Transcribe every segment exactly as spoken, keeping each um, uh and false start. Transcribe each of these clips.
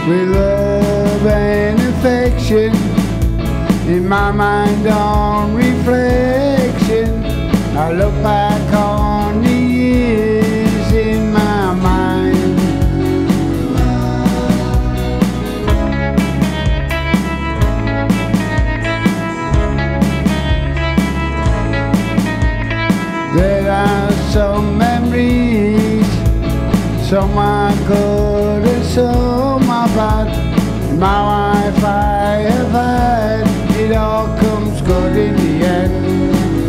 with love and affection. In my mind on reflection, I look back on the years in my mind. There are some memories, some are good and some are bad. My life I have had, it all comes good in the end.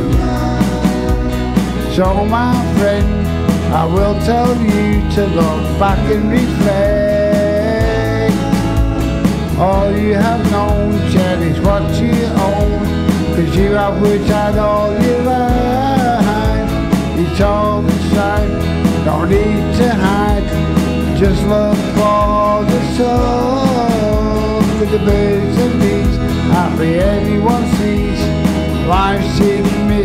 So my friend, I will tell you to look back and reflect. All you have known, cherish what you own, cause you have wished had all your life. It's all the same, don't need to hide, just look for the sun. With the birds and bees, happy anyone sees, life's in